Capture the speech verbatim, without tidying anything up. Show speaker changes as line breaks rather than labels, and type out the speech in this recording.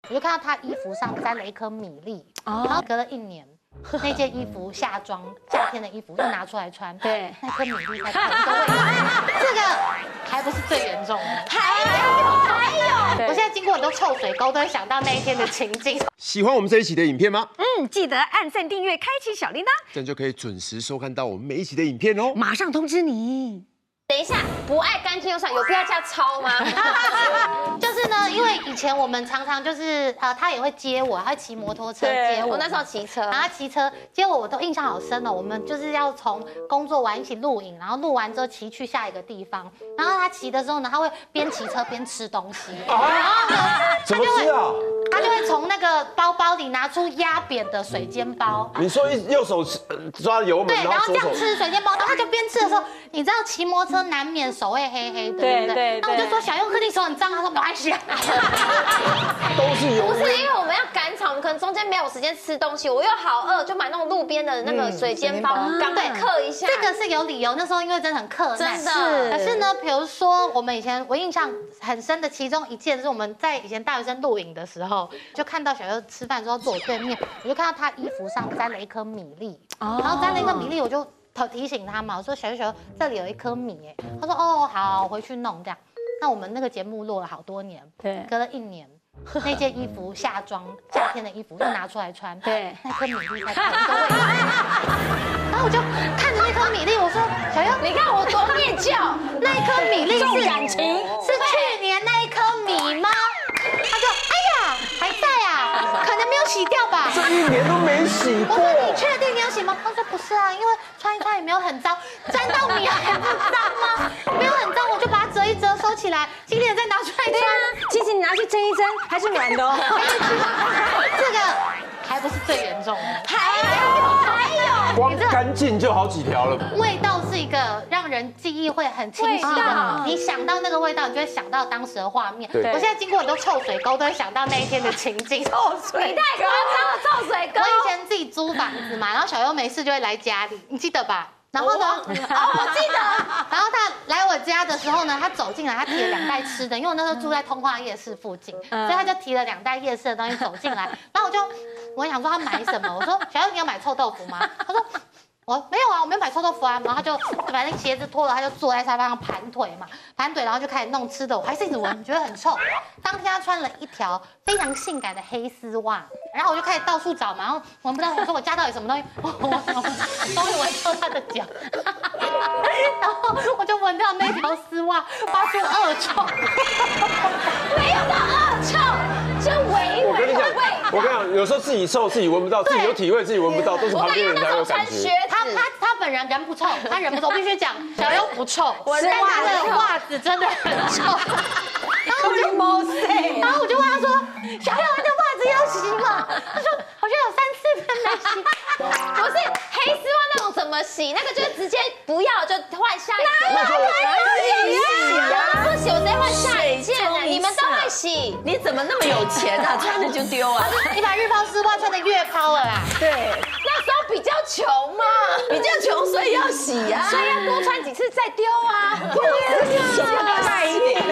我就看到他衣服上沾了一颗米粒，然后隔了一年。那件衣服夏装夏天的衣服又拿出来穿，
对，
那颗米粒在同一个位置，这个还不是最严重的，
还有还有，
我现在经过很多臭水沟，都会想到那一天的情景。
喜欢我们这一期的影片吗？
嗯，记得按赞、订阅、开启小铃铛，
这样就可以准时收看到我们每一期的影片哦。
马上通知你。
等一下，不爱干净又上，有必要加超吗？
就是呢，因为以前我们常常就是呃，他也会接我，他会骑摩托车接我。
我那时候骑车，
然后他骑车接我，我都印象好深哦。我们就是要从工作完一起录影，然后录完之后骑去下一个地方。然后他骑的时候呢，他会边骑车边吃东西。然后呢，
怎么吃啊？
他就会从那个包包里拿出压扁的水煎包。
你说一右手抓油门，
对，然后这
左手
样吃水煎包，然后他就边吃的时候，你知道骑摩托车难免手会黑黑的，对不对？那我就说小佑哥，你手很脏，他说没关系啊。
都是油。
不是因为我们要赶场，我们可能中间没有时间吃东西，我又好饿，就买那种路边的那个水煎包，赶快嗑一下。
这个是有理由，那时候因为真的很克难，
真的。
可是呢，比如说我们以前我印象很深的其中一件是我们在以前大学生录影的时候，就看到小佑吃饭的时候坐我对面，我就看到他衣服上沾了一颗米粒，然后沾了一颗米粒，我就提醒他嘛，我说小佑小佑这里有一颗米，哎，他说哦好，我回去弄这样。那我们那个节目录了好多年，对，隔了一年。那件衣服夏装夏天的衣服又拿出来穿，对，那颗米粒在同一个位置，然后我就看着那颗米粒，我说小佑，
你看我多念旧，
那一颗米粒是
感情，
是去年那一颗米吗？他说哎呀还在啊，可能没有洗掉吧，
这一年都没洗过。
我说你确定你有洗吗？他说不是啊，因为穿一穿也没有很脏，沾到米还不脏吗？没有很脏，我就把它折一折收起来，今天再拿出来穿。
其实你拿去蒸一蒸，还是软的哦。
这个还不是最严重的，
还有还有，
光干净就好几条了。
味道是一个让人记忆会很清晰的，你想到那个味道，你就会想到当时的画面。我现在经过很多臭水沟，都会想到那一天的情景。臭
水，你太夸张了，臭水沟。
我以前自己租房子嘛，然后小优没事就会来家里，你记得吧？然后呢？哦，我记得。然后他来我家的时候呢，他走进来，他提了两袋吃的，因为我那时候住在通化夜市附近，所以他就提了两袋夜市的东西走进来。然后我就，我想说他买什么？我说小优，你要买臭豆腐吗？他说我没有啊，我没有买臭豆腐啊。然后他就把那鞋子脱了，他就坐在沙发上盘腿嘛，盘腿，然后就开始弄吃的。我还是一直闻，觉得很臭。当天他穿了一条非常性感的黑丝袜，然后我就开始到处找嘛，然后闻不到，我说我家到底什么东西？我我我终于闻到他的脚，然后我就闻到那条丝袜发出恶臭，
没有到恶臭，就微微的味道。
我跟你讲，有时候自己臭自己闻不到，自己有体味自己闻不到，都是旁边人才有感觉。
他他他本人人不臭，他人不臭，我必须讲，小优不臭，但他的袜子真的很臭。然后我就然后我就问他说：“小优，你的袜子要洗吗？”他说：“好像有三四天没洗。”
不是黑丝袜那种怎么洗？那个就是直接不要就换下一件。
哪有可以洗
啊？不洗，我直接换下一件呢。你们都会洗，
你怎么那么有钱啊？穿了就丢啊？
你把日抛丝袜穿的越抛了啦。
对，
那时候比较穷嘛，
比较穷，所以要洗啊，
所以要多穿几次再丢啊。
对呀，洗的快一点。